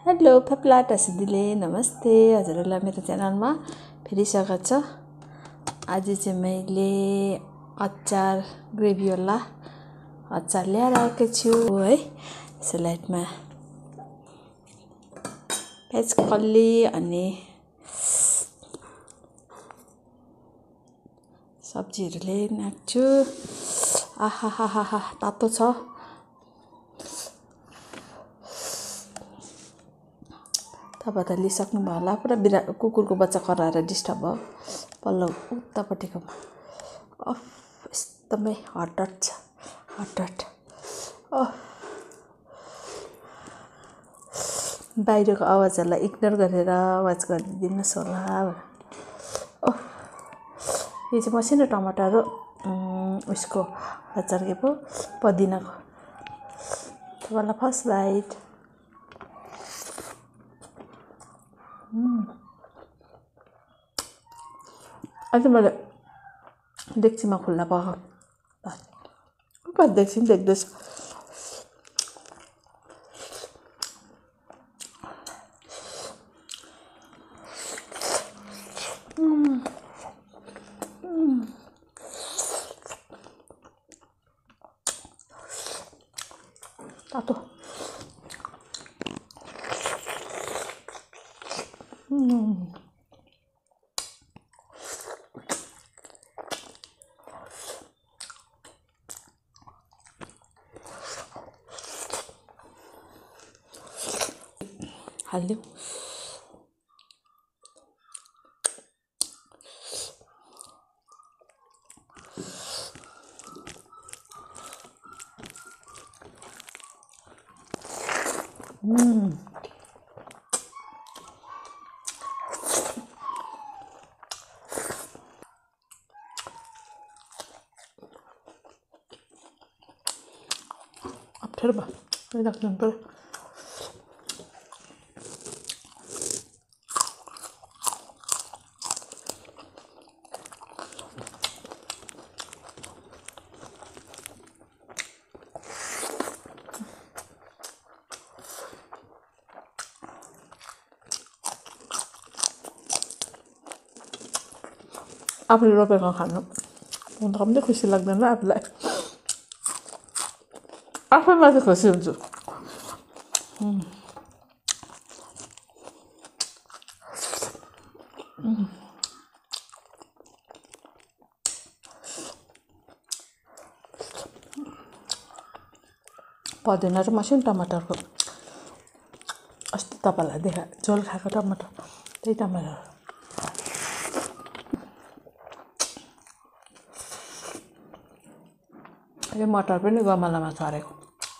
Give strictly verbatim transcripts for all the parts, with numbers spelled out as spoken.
Hello फेप्लाटा सिद्धीले नमस्ते हजुरहरूलाई मेरो च्यानलमा फेरि स्वागत छ। आज चाहिँ मैले अचार ग्रेभीवाला अचार ल्याएर आएको छु है। स्लाइडमा प्याज कल्ली अनि सब्जीहरू लिएर आएको छु। आहा हा हा हा तातो छ। तपाईँ त लिइसक्नुभयो होला। पुरा बिरा कुकुरको बच्चा कराएर डिस्टर्ब भयो पल्लो उतापट्टिकोमा। अफ एकदमै हट हट छ हट हट। अफ बाहिरको आवाजहरूलाई इग्नोर गरेर आवाज गरिदिनुहोस् होला। ओह यो चाहिँ मसिनो टमाटर हो उसको अचार के पो पुदिनाको। तपाईँलाई फर्स्ट बाइट। आज मैले डेक्चीमा खुल्ला पकाएको देख्छु देख्दैछु। तातो हाल्यो। हम्म अप्ठ्यारो भयो राख्नु पर्यो। आफूले रोपेको खानु म त कम्ती खुसी लाग्दैन आफूलाई। आफैमा चाहिँ खुसी हुन्छु। पुदिना र मसिनो टमाटरको अस्ति तपाईँलाई देखा झोल खाएको टमाटर त्यही टमाटर। यो मटर पनि गमलामा छरेको।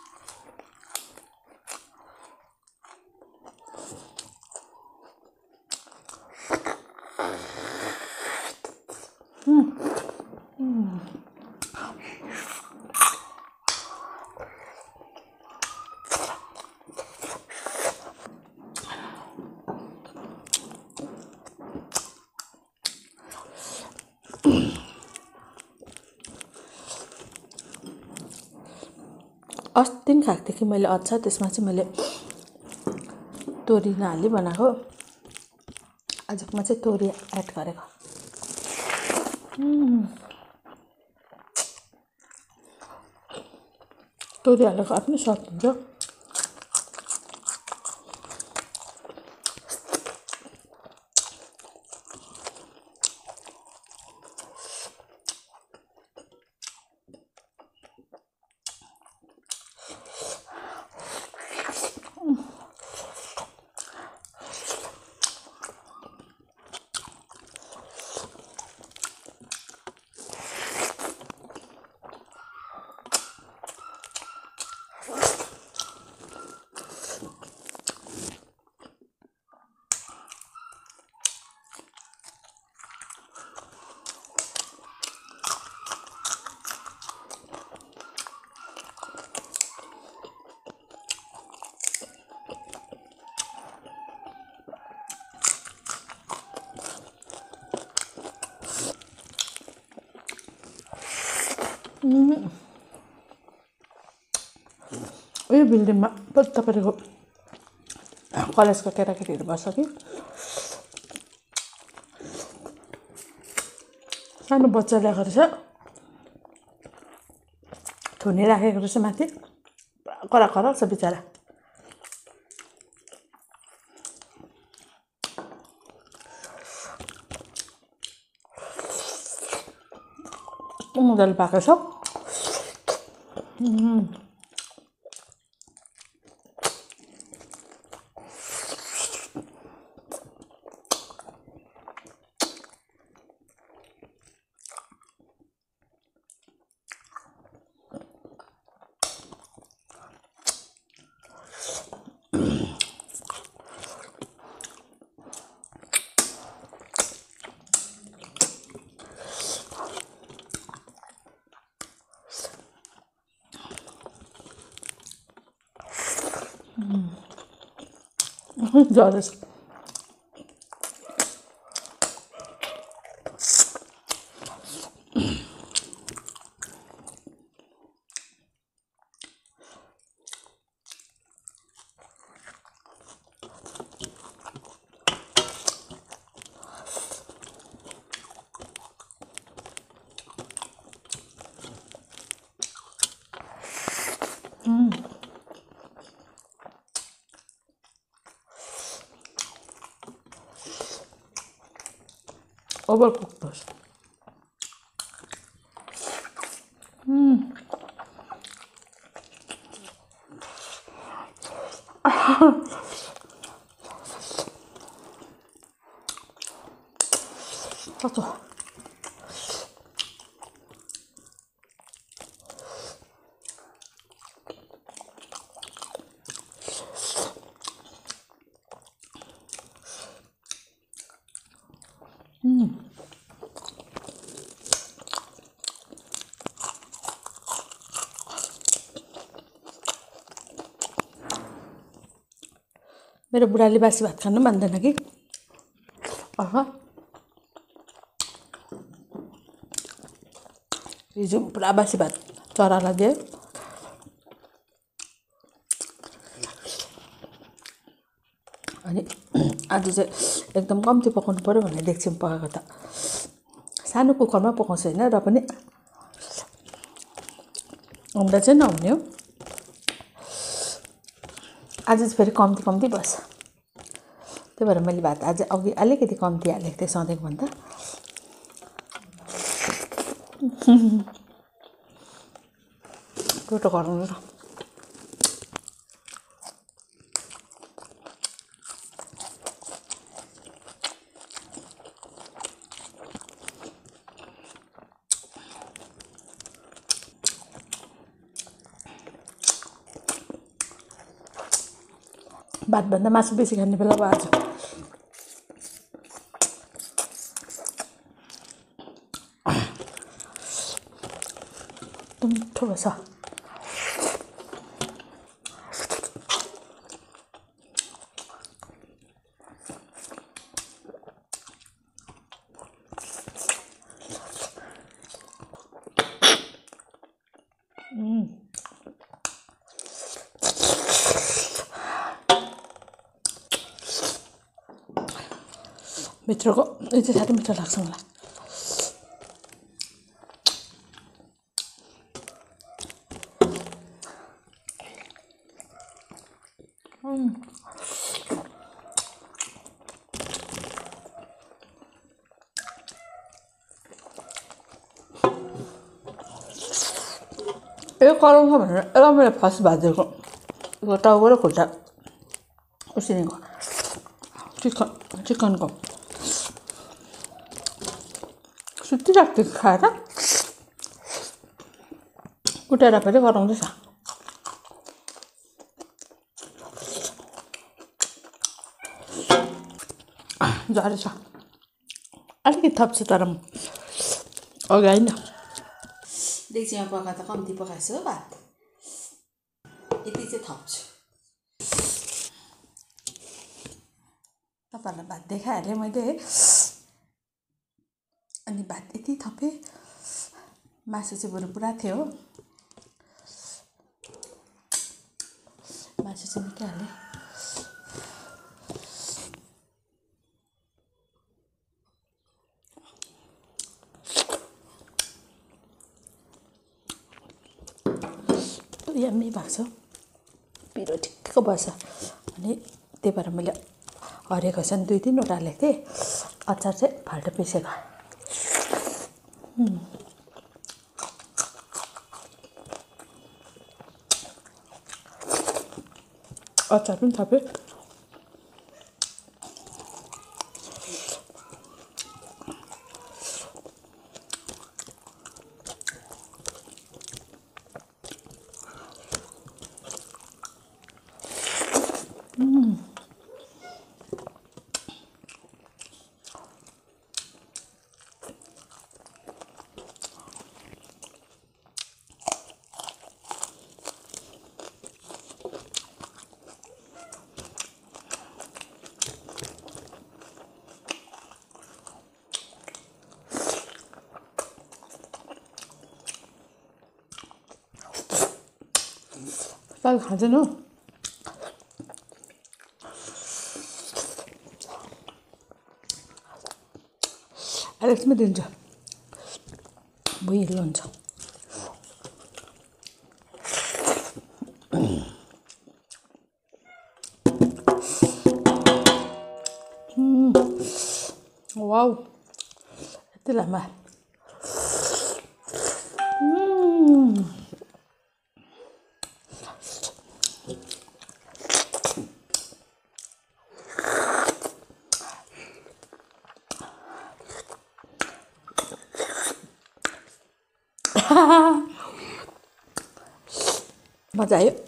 अस्ति पनि खाएको थिएँ कि मैले अचार। त्यसमा चाहिँ मैले तोरी नहाली बनाएको। आजकोमा चाहिँ तोरी एड गरेको। तोरी हालेको आफ्नै स्वाद हुन्छ। यो बिल्डिङमा तपाईँको कलेजको केटाकेटीहरू बस्छ कि सानो बच्चा ल्याएको रहेछ थुनी राखेको रहेछ माथि करा करा छ बिचरा मजाले पाएको छ जरेछ overcooked was. Mm. That's all. Mm. मेरो बुढाले बासी भात खानु मान्दैन कि अह हिजो पुरा बासी भात चरालाई दियो अनि आज चाहिँ एकदम कम्ती पकाउनु पर्यो भनेर डेक्चीमा पकाएको त सानो कुकरमा पकाउँछ हैन र पनि हमरा चाहिँ नहुने हो आज चाहिँ फेरि कम्ती कम्ती बस त्यही भएर मैले भात आज अघि अलिकति कम्ती हालेको थिएँ सधैँको भन्दा टोटो गरौँ र भातभन्दा मासु बेसी खाने बेला भयो आज एकदम मिठो भएछ भित्रको यो चाहिँ साह्रै मिठो लाग्छ मलाई यो कराउँछ भनेर यसलाई मैले फर्स्ट भाजेको यो टाउको र खुट्टा उसिनेको चिकन चिकनको सुतिराख्थ्यो खाएर उठेर फेरि कराउँदैछ झरेछ अलिकति थप्छु तर अघि होइन डेक्चीमा पका त कम्ती पकाएछु हो भात यति चाहिँ थप्छु तपाईँहरूलाई भात देखाइहालेँ मैले अनि भात यति थपेँ मासु चाहिँ बरु पुरा थियो हो मासु चाहिँ निकै हालेँ यम्मी भएको छ, पिरो ठिक्कको बस्छ। अनि त्यही भएर मैले हरियो खोर्सानी दुई तिनवटा हालेको थिएँ, अचार चाहिँ फाल्टो पिसेको। अचार पनि थपेँ। साग खाँदैन हौ। एलेक्समै दिन्छ, भुइँलो हुन्छ। वाउ, यति लामा। मजा आयो।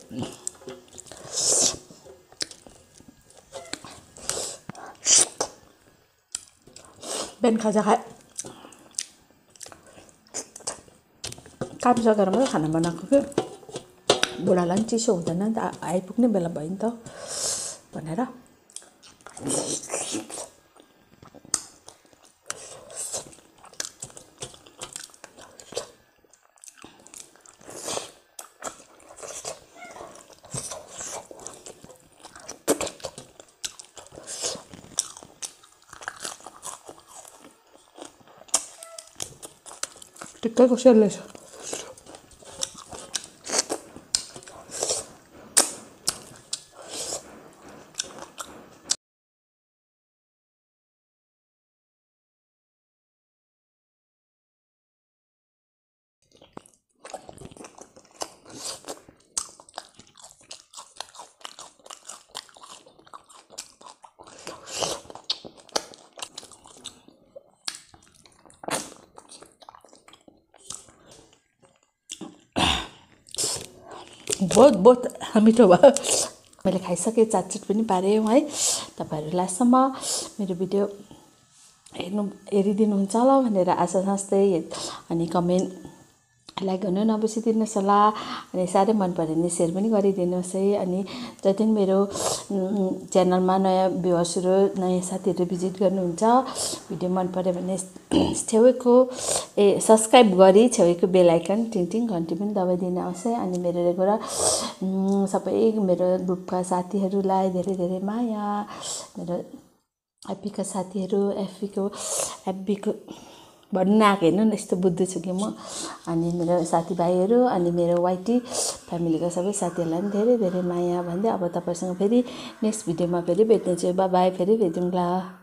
बिहान खाजा खाएँ, काम सकेर मात्रै खाना बनाएको कि बुढालाई पनि चिसो हुँदैन नि त, आइपुग्ने बेला भयो नि त भनेर। टिक्काको सेलले छ। बहुत बहुत मिठो भयो। मैले खाइसकेँ, चाटचुट पनि पारेँ है। तपाईँहरू लास्टसम्म मेरो भिडियो हेर्नु हेरिदिनुहुन्छ होला भनेर आशा साँच्दै, अनि कमेन्ट लाइक गर्नु नबिर्सिदिनुहोस् होला। अनि साह्रै मन पऱ्यो भने सेयर पनि गरिदिनुहोस् है। अनि जति पनि मेरो च्यानलमा नयाँ भ्युअर्सहरू, नयाँ साथीहरू भिजिट गर्नुहुन्छ, भिडियो मन पऱ्यो भने छेउको ए सब्सक्राइब गरी छेउको बेल आइकन टिङ टिङ घन्टी पनि दबाइदिनु होस् है। अनि मेरो रेगुलर सबै मेरो ग्रुपका साथीहरूलाई धेरै धेरै माया। मेरो एफबीका साथीहरू, एफबीको एफबीको भन्नु आएको हेर्नु न, यस्तो बुद्धि छु कि म। अनि मेरो साथीभाइहरू, अनि मेरो वाइटी फ्यामिलीका सबै साथीहरूलाई पनि धेरै धेरै माया भन्दै अब तपाईँसँग फेरि नेक्स्ट भिडियोमा फेरि भेट्नेछु। बाई बाई, फेरि भेटौँला।